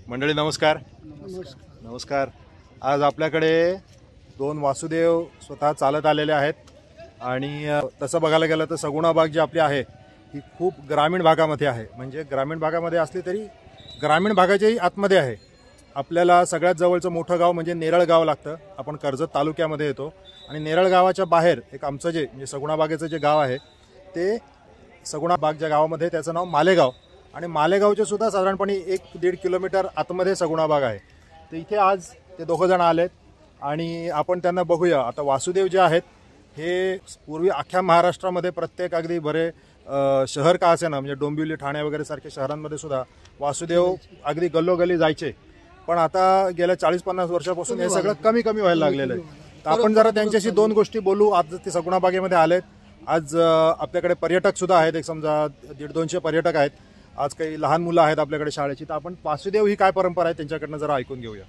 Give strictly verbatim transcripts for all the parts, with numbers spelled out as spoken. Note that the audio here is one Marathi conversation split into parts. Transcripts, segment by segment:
मंडळी नमस्कार. नमस्कार. आज आपल्याकडे दोन वासुदेव स्वतः चालत आलेले आहेत आणि तसं बघायला गेलं तर सगुणा बाग जी आपली आहे ही खूप ग्रामीण भागामध्ये आहे. म्हणजे ग्रामीण भागामध्ये असली तरी ग्रामीण भागाच्याही आतमध्ये आहे. आपल्याला सगळ्यात जवळचं मोठं गाव म्हणजे नेरळ गाव लागतं. आपण कर्जत तालुक्यामध्ये येतो आणि नेरळ गावाच्या बाहेर एक आमचं जे म्हणजे सगुणा बागेचं जे गाव आहे ते सगुणा बाग ज्या गावामध्ये त्याचं नाव मालेगाव आणि मालेगावचे सुद्धा साधारणपणे एक दीड किलोमीटर आतमध्ये सगुणा बाग आहे. तर इथे आज ते दोघं जण आलेत आणि आपण त्यांना बघूया. आता वासुदेव जे आहेत हे पूर्वी अख्ख्या महाराष्ट्रामध्ये प्रत्येक अगदी बरे शहर का असे ना म्हणजे डोंबिवली ठाणे वगैरे सारख्या शहरांमध्ये सुद्धा वासुदेव अगदी गल्लोगल्ली जायचे. पण आता गेल्या चाळीस पन्नास वर्षापासून हे सगळं कमी कमी व्हायला लागलेलं आहे. तर आपण जरा त्यांच्याशी दोन गोष्टी बोलू. आज ते सगुणा बागेमध्ये आलेत. आज आपल्याकडे पर्यटक सुद्धा आहेत. एक समजा दीड दोनशे पर्यटक आहेत. आज काही लहान मुलं आहेत आपल्याकडे शाळेची. तर आपण वासुदेव ही काय परंपरा आहे त्यांच्याकडनं जरा ऐकून घेऊया.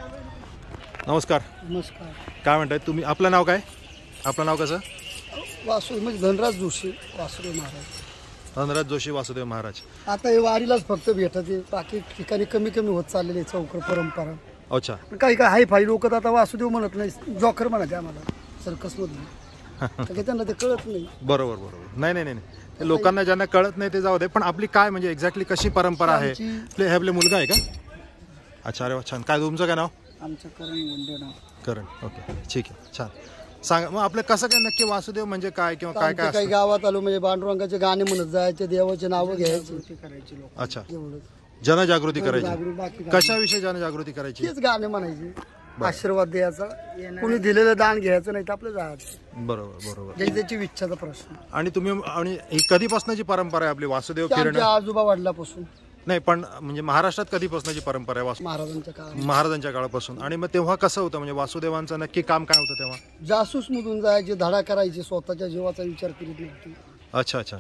नमस्कार. नमस्कार. काय म्हणताय तुम्ही? आपलं नाव काय? आपलं नाव कसं? वासुदेव म्हणजे धनराज जोशी वासुदेव महाराज. धनराज जोशी वासुदेव महाराज. आता हे वारीलाच फक्त भेटत. बाकी ठिकाणी कमी कमी होत चाललेली चौकर परंपरा. अच्छा. काही काही हाय फाय लोक आता वासुदेव म्हणत नाही, जॉकर म्हणत आम्हाला सर्कस मधून. त्यांना ते कळत नाही. बरोबर बरोबर. नाही नाही नाही ते लोकांना ज्यांना कळत नाही ते जाऊ दे. पण आपली काय म्हणजे एक्झॅक्टली कशी परंपरा आहे? आपले हे आपले मुलगा आहे का? अच्छा. अरे वा छान. काय तुमचं काय नाव? आमचं करण गुंडे नाव. करण. ओके ठीक आहे. छान. सांगा मग आपलं कसं काय नक्की वासुदेव म्हणजे काय किंवा काय काय? काही गावात आलो म्हणजे पांडुरंगाचे गाणे म्हणत जायचे, देवाचे नावं घ्यायचे, करायचे लोक. अच्छा. जनजागृती करायची. कशाविषयी जनजागृती करायची? तेच गाणे म्हणायचे, आशीर्वाद द्यायचा, कोणी दिलेलं दान घ्यायचं नाही तर आपलं जायचं. बरोबर बरोबर. ज्याची त्याची इच्छाचा प्रश्न. आणि तुम्ही आणि ही कधीपासूनची परंपरा आहे आपली वासुदेव किरण? आजोबा वडिलापासून. नाही पण म्हणजे महाराष्ट्रात कधीपासूनची परंपरा आहे? वासु महाराजांच्या काळात. महाराजांच्या काळापासून. आणि मग तेव्हा कसं होतं म्हणजे वासुदेवांचं नक्की काम काय होतं तेव्हा? जासूस मधून जायचे, धडा करायचे, स्वतःच्या जीवाचा विचार करीत नव्हते. अच्छा अच्छा.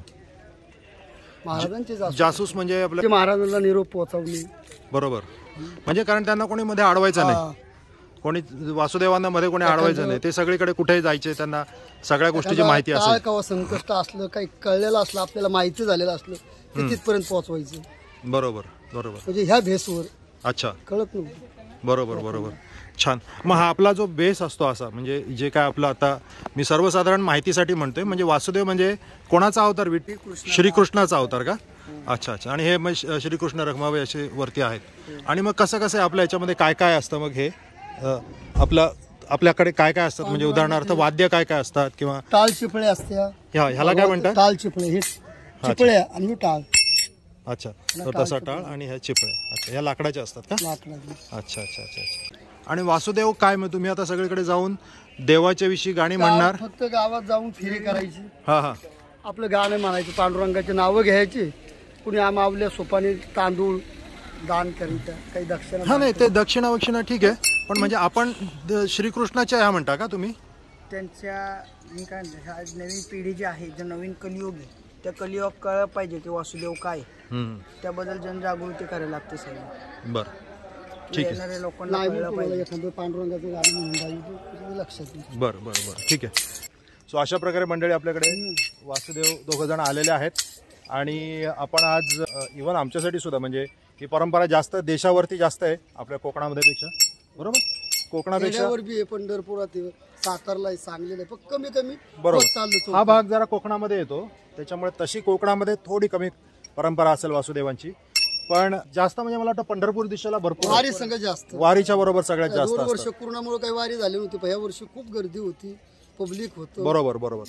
महाराजांचे जासूस म्हणजे आपल्या महाराजांना निरोप पोहोचवणे. बरोबर. म्हणजे कारण त्यांना कोणी मध्ये अडवायचं नाही, कोणी वासुदेवांना मध्ये कोणी अडवायचं नाही. ते सगळीकडे कुठेही जायचे, त्यांना सगळ्या गोष्टीची माहिती असेल. काय संकष्ट असलं, काही कळलेलं असलं, आपल्याला माहिती झालेलं असलं ते तिथपर्यंत पोहोचवायचं. बरोबर बरोबर. म्हणजे ह्या बेसवर. अच्छा. कळत नव्हतं. बरोबर बरोबर. छान. मग हा आपला जो बेस असतो असा म्हणजे जे काय आपलं आता मी सर्वसाधारण माहितीसाठी म्हणतोय म्हणजे वासुदेव म्हणजे कोणाचा अवतार? श्रीकृष्णाचा अवतार का? अच्छा अच्छा. आणि हे मग श्रीकृष्ण रखमाबाई असे वरती आहेत. आणि मग कसं कसं आहे आपल्या याच्यामध्ये काय काय असतं? मग हे आपलं आपल्याकडे काय काय असतात म्हणजे उदाहरणार्थ वाद्य काय काय असतात किंवा? टाळ चिपळे असते. ह्याला काय म्हणतात? टाळ चिपळे. हे चिपळे आणि टाळ. अच्छा. तर तसा टाळ आणि ह्या चिपळे. अच्छा. ह्या लाकडाच्या असतात का? लाकडाचे. अच्छा अच्छा अच्छा अच्छा. आणि वासुदेव काय मग तुम्ही आता सगळीकडे जाऊन देवाच्या विषयी गाणी म्हणणार? फक्त गावात जाऊन फेरी करायची. हा हा. आपलं गाणं म्हणायचं, पांडुरंगाचे नावं घ्यायची, कुणी आमावल्या सोपाने तांदूळ दान करायचं, काही दक्षिणा. हा नाही ते दक्षिणा वक्षिणा ठीक आहे. पण म्हणजे आपण श्रीकृष्णाच्या ह्या म्हणता का तुम्ही? त्यांच्या काय नवीन पिढी जी आहे, जे नवीन कलियुग आहे त्या कलियुग कळलं पाहिजे की वासुदेव काय, त्याबद्दल जनजागृती करायला लागते सगळं. बरं ठीक आहे. लोकांना पांडुरंगाचं गाणं म्हणून लक्षात. बरं बरं बरं ठीक आहे. सो अशा प्रकारे मंडळी आपल्याकडे वासुदेव दोघं जण आलेले आहेत आणि आपण आज इव्हन आमच्यासाठी सुद्धा म्हणजे ही परंपरा जास्त देशावरती जास्त आहे आपल्या कोकणामध्ये पेक्षा. बरोबर. कोकणापेक्षा पंढरपुरात, सातारला, सांगलीला पण कमी कमी. बरोबर. हा भाग जरा कोकणामध्ये येतो त्याच्यामुळे तशी कोकणामध्ये थोडी कमी परंपरा असेल वासुदेवांची. पण जास्त म्हणजे मला वाटतं पंढरपूर दिशेला भरपूर वारी संघ जास्त. वारीच्या बरोबर सगळ्यात जास्त. दोन वर्ष कोरोनामुळे काही वारी झाली नव्हती, पण या वर्षी खूप गर्दी होती, पब्लिक होतं. बरोबर बरोबर.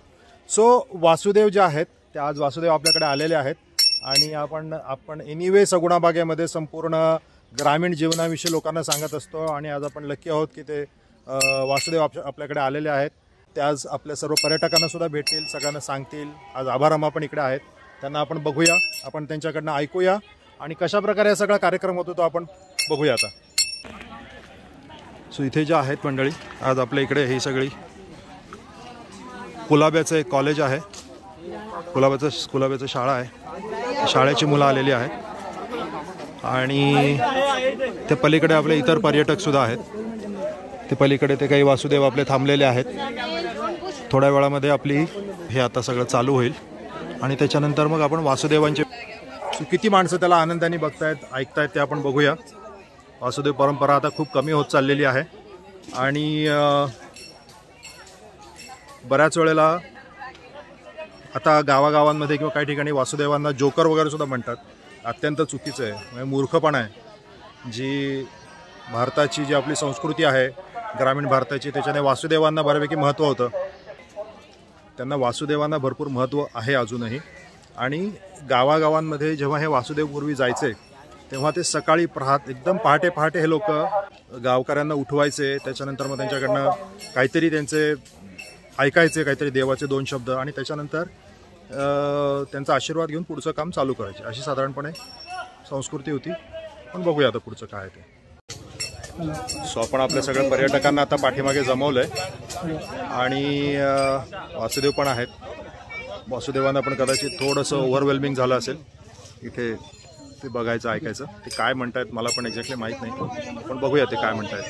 सो वासुदेव जे आहेत ते आज वासुदेव आपल्याकडे आलेले आहेत आणि आपण आपण एनिवे सगुणा बागेमध्ये संपूर्ण ग्रामीण जीवनाविषयी लोकांना सांगत असतो. आणि आज आपण लकी आहोत की ते वासुदेव आपल्याकडे आलेले आहेत. ते आज आपल्या सर्व पर्यटकांना सुद्धा भेटतील, सगळ्यांना सांगतील. आज आभारामा पण इकडे आहेत, त्यांना आपण बघूया, आपण त्यांच्याकडनं ऐकूया आणि कशा प्रकारे हा सगळा कार्यक्रम होतो तो आपण बघूया आता. सो इथे जे आहेत मंडळी आज आपल्या इकडे ही सगळी कुलाब्याचं एक कॉलेज आहे, कुलाब्याचं कुलाब्याचं शाळा आहे. शाळेची मुलं आलेली आहेत आणि ते पलीकडे आपले इतर पर्यटक सुद्धा आहेत. ते पलीकडे ते काही वासुदेव आपले थांबलेले आहेत. थोड्या वेळामध्ये आपली हे आता सगळं चालू होईल आणि त्याच्यानंतर मग आपण वासुदेवांचे किती माणसं त्याला आनंदाने बघतायत ऐकतायत ते आपण बघूया. वासुदेव परंपरा आता खूप कमी होत चाललेली आहे आणि बऱ्याच वेळेला आता गावागावांमध्ये किंवा काही ठिकाणी वासुदेवांना जोकर वगैरे सुद्धा म्हणतात. अत्यंत चुकीचं आहे, म्हणजे मूर्खपणा आहे. जी भारताची जी आपली संस्कृती आहे ग्रामीण भारताची, त्याच्याने वासुदेवांना बऱ्यापैकी महत्त्व होतं. त्यांना वासुदेवांना भरपूर महत्त्व आहे अजूनही. आणि गावागावांमध्ये जेव्हा हे वासुदेव पूर्वी जायचे तेव्हा ते सकाळी प्रहात एकदम पहाटे पहाटे हे लोक गावकऱ्यांना उठवायचे. त्याच्यानंतर मग त्यांच्याकडनं काहीतरी त्यांचे ऐकायचे, काहीतरी देवाचे दोन शब्द, आणि त्याच्यानंतर त्यांचा आशीर्वाद घेऊन पुढचं काम चालू करायचे. अशी साधारणपणे संस्कृती होती. पण बघूया आता पुढचं काय ते. सो आपण आपल्या सगळ्या पर्यटकांना आता पाठीमागे जमवलं आहे आणि वासुदेव पण आहेत. वासुदेवांना पण कदाचित थोडंसं ओव्हरवेल्मिंग झालं असेल इथे ते बघायचं, ऐकायचं. ते काय म्हणतायत मला पण एक्झॅक्टली माहीत नाही, पण बघूया ते काय म्हणतायत.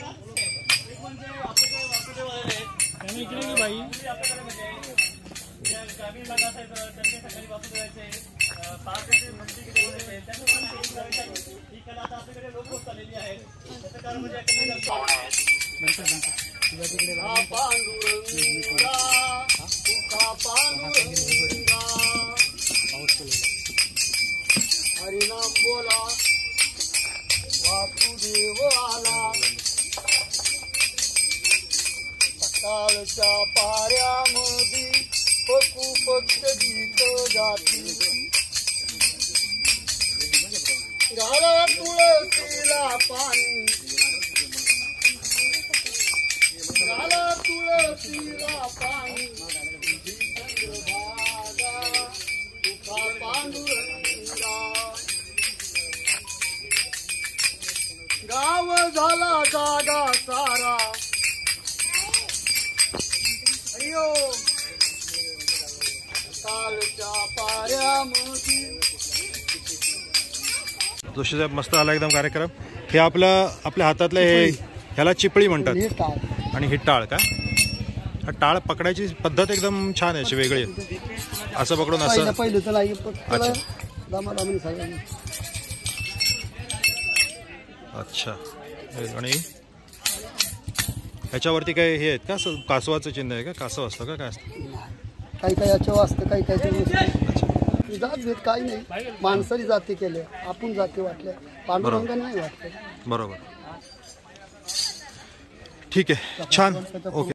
हरिनाम बोला वासुदेव आला, सकाळच्या पाऱ्यामध्ये पकू फक्त गीत जाती, घाला तुळशीला पाणी, घाला तुळशीला पाणी, चंद्रभागा तुका पांडुरंगा, गाव झाला जागा सारा, अयो कालच्या पाऱ्यामध्ये. जोशी साहेब मस्त आला एकदम कार्यक्रम. हे आपलं आपल्या हातातलं हे ह्याला चिपळी म्हणतात आणि ही टाळ का? हा टाळ पकडायची पद्धत एकदम छान आहे, अशी वेगळी आहे. असं पकडून असं पहिलं तर नाही. अच्छा अच्छा. आणि ह्याच्यावरती काय हे आहेत का, असं कासवाचं चिन्ह आहे का? कासव असतं का, काय असतं? काही काही याच्यावर असतं, काही काही जात भेद काही नाही. माणसाने जाती केल्या, आपण जाती वाटल्या, पांडुरंगाने नाही वाटलं. बरोबर. ठीक आहे, छान. ओके.